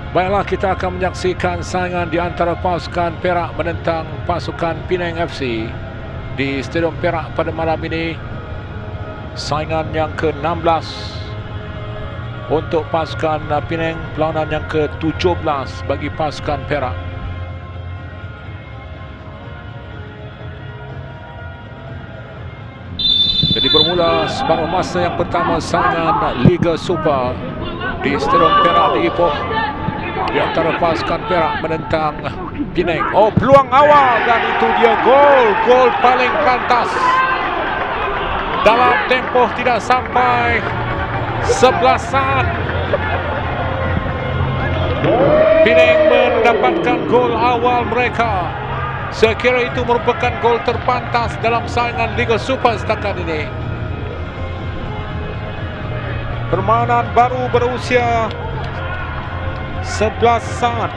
Baiklah, kita akan menyaksikan saingan di antara pasukan Perak menentang pasukan Penang FC di Stadium Perak pada malam ini. Saingan yang ke-16 untuk pasukan Penang, perlawanan yang ke-17 bagi pasukan Perak. Jadi bermula separuh masa yang pertama saingan Liga Super di Stadium Perak di Ipoh di antara pasukan Perak menentang Penang. Oh, peluang awal dan itu dia gol paling pantas dalam tempoh tidak sampai 11 saat. Penang mendapatkan gol awal mereka. Saya kira itu merupakan gol terpantas dalam saingan Liga Super setakat ini. Permainan baru berusia 11 saat.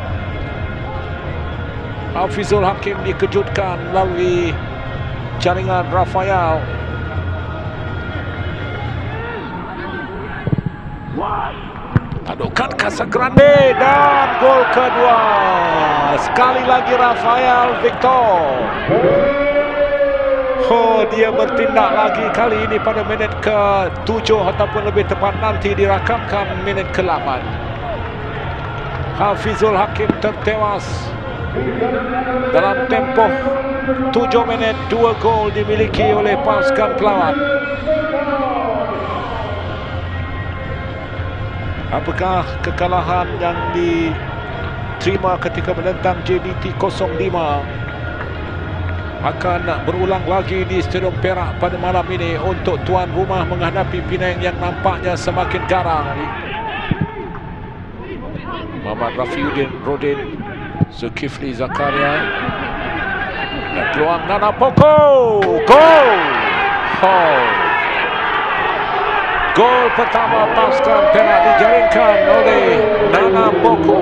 Hafizul Hakim dikejutkan melalui jaringan Rafael. Adukan Casagrande dan gol kedua. Sekali lagi Rafael Victor. Oh, dia bertindak lagi kali ini pada minit ke-7 ataupun lebih tepat nanti dirakamkan minit ke-8. Hafizul Hakim tertewas dalam tempoh 7 minit. 2 gol dimiliki oleh pasukan pelawat. Apakah kekalahan yang diterima ketika menentang JBT 05 akan berulang lagi di Stadium Perak pada malam ini untuk tuan rumah menghadapi Penang yang nampaknya semakin garang? Muhammad Rafiuddin Rodin, Zulkifli Zakaria dan peluang Nana Poko. Gol! Gol pertama pasukan Perak dijaringkan oleh Nana Poko.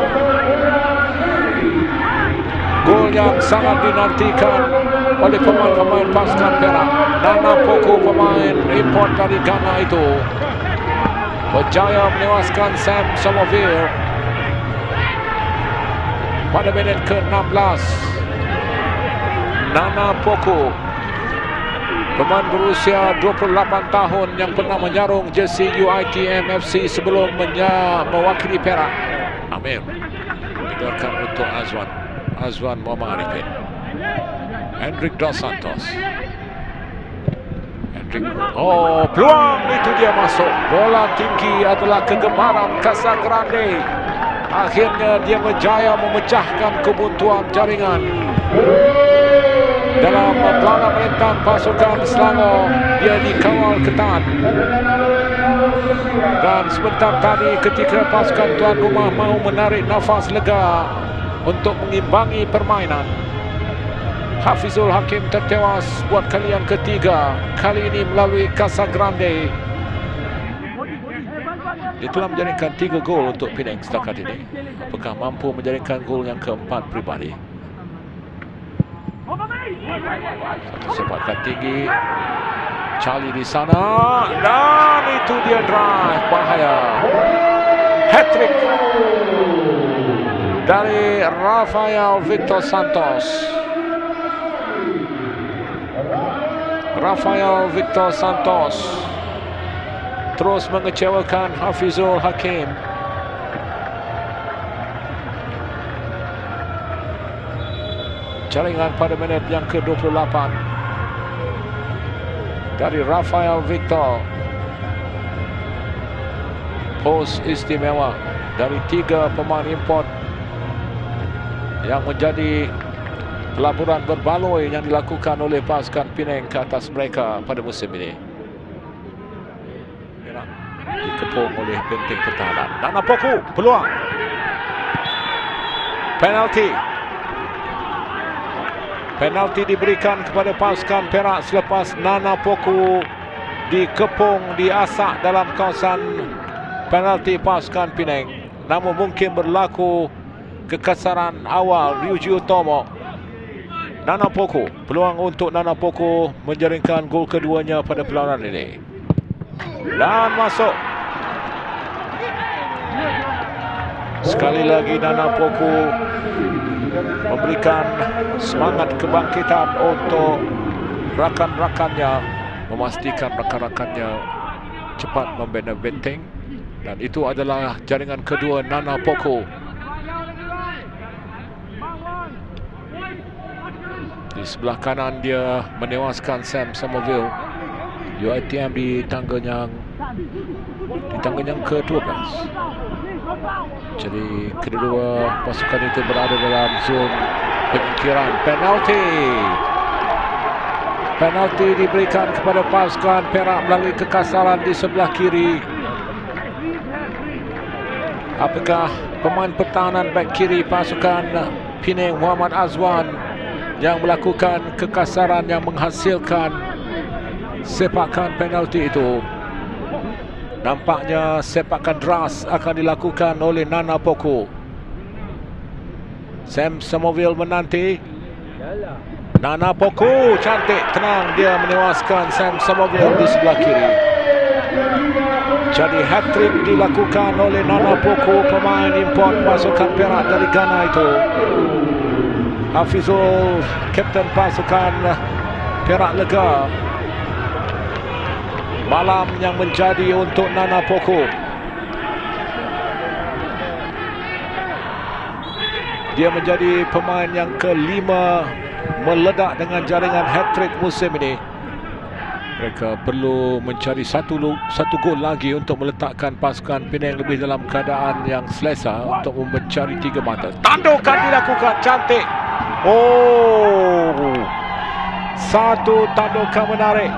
Gol yang sangat dinantikan oleh pemain-pemain pasukan Perak. Nana Poko, pemain import dari Ghana itu, berjaya menewaskan Sam Somerville pada minit ke-16. Nana Poko, pemain berusia 28 tahun yang pernah menyarung jersey UiTM FC sebelum mewakili Perak. Amir dibiarkan untuk Azwan Muhammad Arifin. Hendrik Dos Santos. Oh, peluang itu dia masuk. Bola tinggi adalah kegemaran Casagrande. Akhirnya dia berjaya memecahkan kebuntuan jaringan. Dalam pelanggan menentang pasukan Selangor, dia dikawal ketat. Dan sebentar tadi ketika pasukan tuan rumah mahu menarik nafas lega untuk mengimbangi permainan, Hafizul Hakim tertewas buat kali yang ketiga, kali ini melalui Casagrande. Dia telah menjaringkan 3 gol untuk Penang setakat ini. Apakah mampu menjaringkan gol yang keempat pribadi? Satu sepakan tinggi, Charlie di sana, dan itu dia drive bahaya. Hat-trick dari Rafael Victor Santos. Rafael Victor Santos terus mengecewakan Hafizul Hakim. Jaringan pada minit yang ke-28 dari Rafael Victor. Pos istimewa dari 3 pemain import yang menjadi pelaburan berbaloi yang dilakukan oleh pasukan Penang ke atas mereka pada musim ini. Dikepung oleh benteng pertahanan. Nana Poko, peluang. Penalti diberikan kepada pasukan Perak selepas Nana Poko dikepung, diasak dalam kawasan penalti pasukan Penang. Namun mungkin berlaku kekasaran awal Ryuji Utomo. Nana Poko, peluang untuk Nana Poko menjaringkan gol keduanya pada perlawanan ini. Dan masuk. Sekali lagi Nana Poku memberikan semangat kebangkitan untuk rakan-rakannya, memastikan rakan-rakannya cepat membina benteng, dan itu adalah jaringan kedua Nana Poku. Di sebelah kanan dia menewaskan Sam Somerville. UiTM di tangga yang ke-12. Jadi kedua pasukan itu berada dalam zon penyingkiran. Penalti diberikan kepada pasukan Perak melalui kekasaran di sebelah kiri. Apakah pemain pertahanan bek kiri pasukan Penang, Muhammad Azwan, yang melakukan kekasaran yang menghasilkan sepakan penalti itu? Nampaknya sepakan deras akan dilakukan oleh Nana Poku. Sam Somerville menanti. Nana Poku cantik, tenang dia menewaskan Sam Somerville di sebelah kiri. Jadi hat-trick dilakukan oleh Nana Poku, pemain import pasukan Perak dari Ghana itu. Hafizul, kapten pasukan Perak lega. Malam yang menjadi untuk Nana Poku. Dia menjadi pemain yang kelima meledak dengan jaringan hat-trick musim ini. Mereka perlu mencari satu gol lagi untuk meletakkan pasukan Penang lebih dalam keadaan yang selesa untuk mencari 3 mata. Tandukan dilakukan, cantik. Oh, satu tandukan menarik.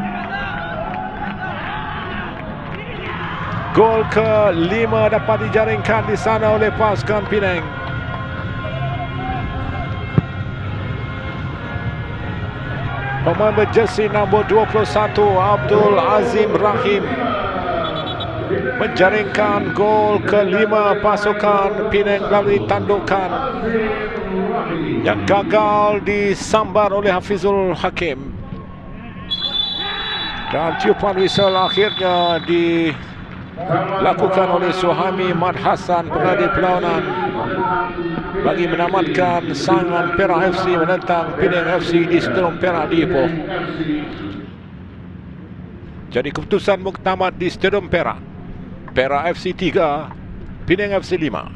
Gol ke-5 dapat dijaringkan di sana oleh pasukan Penang. Pemain berjersey nombor 21 Abdul Azim Rahim menjaringkan gol ke-5 pasukan Penang melalui tandukan yang gagal disambar oleh Hafizul Hakim. Dan tiupan whistle akhirnya dilakukan oleh Suhaimi Mat Hassan, pengadil perlawanan, bagi menamatkan sangan Perak FC menentang Penang FC di Stadium Perak di Ipoh. Jadi keputusan muktamad di Stadium Perak. Perak FC 3, Penang FC 5.